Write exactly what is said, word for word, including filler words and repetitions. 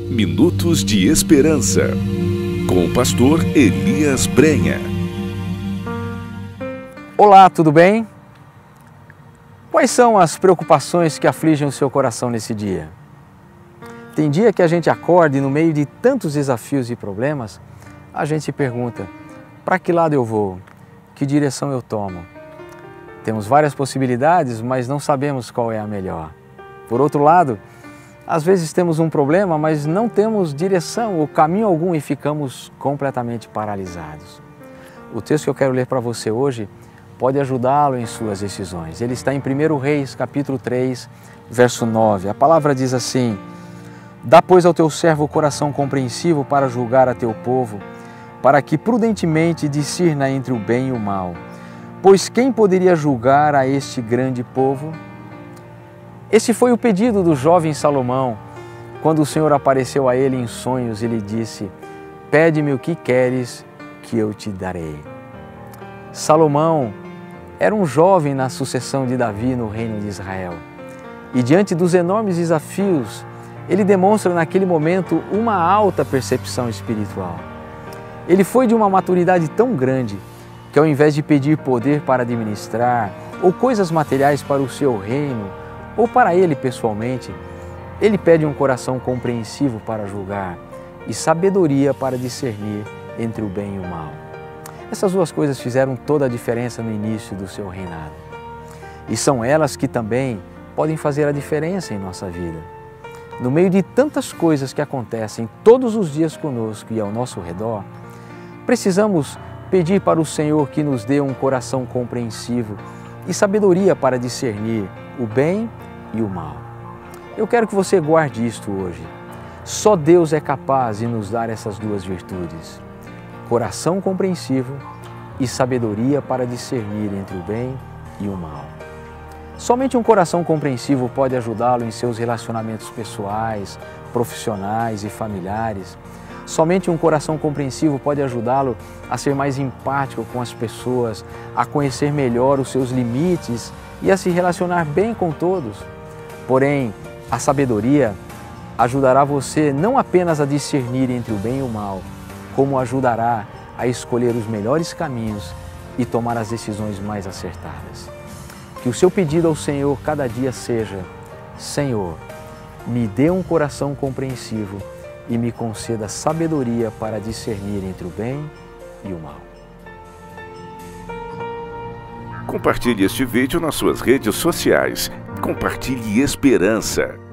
Minutos de Esperança, com o pastor Elias Brenha. Olá, tudo bem? Quais são as preocupações que afligem o seu coração nesse dia? Tem dia que a gente acorda e no meio de tantos desafios e problemas, a gente se pergunta, para que lado eu vou? Que direção eu tomo? Temos várias possibilidades, mas não sabemos qual é a melhor. Por outro lado, às vezes temos um problema, mas não temos direção ou caminho algum e ficamos completamente paralisados. O texto que eu quero ler para você hoje pode ajudá-lo em suas decisões. Ele está em primeiro Reis, capítulo três, verso nove. A palavra diz assim: Dá, pois, ao teu servo o coração compreensivo para julgar a teu povo, para que prudentemente discirna entre o bem e o mal. Pois quem poderia julgar a este grande povo? Esse foi o pedido do jovem Salomão, quando o Senhor apareceu a ele em sonhos e lhe disse: Pede-me o que queres, que eu te darei. Salomão era um jovem na sucessão de Davi no reino de Israel. E diante dos enormes desafios, ele demonstra naquele momento uma alta percepção espiritual. Ele foi de uma maturidade tão grande que, ao invés de pedir poder para administrar ou coisas materiais para o seu reino ou para ele pessoalmente, ele pede um coração compreensivo para julgar e sabedoria para discernir entre o bem e o mal. Essas duas coisas fizeram toda a diferença no início do seu reinado. E são elas que também podem fazer a diferença em nossa vida. No meio de tantas coisas que acontecem todos os dias conosco e ao nosso redor, precisamos pedir para o Senhor que nos dê um coração compreensivo e sabedoria para discernir o bem e o mal. Eu quero que você guarde isto hoje. Só Deus é capaz de nos dar essas duas virtudes: coração compreensivo e sabedoria para discernir entre o bem e o mal. Somente um coração compreensivo pode ajudá-lo em seus relacionamentos pessoais, profissionais e familiares. Somente um coração compreensivo pode ajudá-lo a ser mais empático com as pessoas, a conhecer melhor os seus limites e a se relacionar bem com todos. Porém, a sabedoria ajudará você não apenas a discernir entre o bem e o mal, como ajudará a escolher os melhores caminhos e tomar as decisões mais acertadas. Que o seu pedido ao Senhor cada dia seja: Senhor, me dê um coração compreensivo e me conceda sabedoria para discernir entre o bem e o mal. Compartilhe este vídeo nas suas redes sociais. Compartilhe esperança.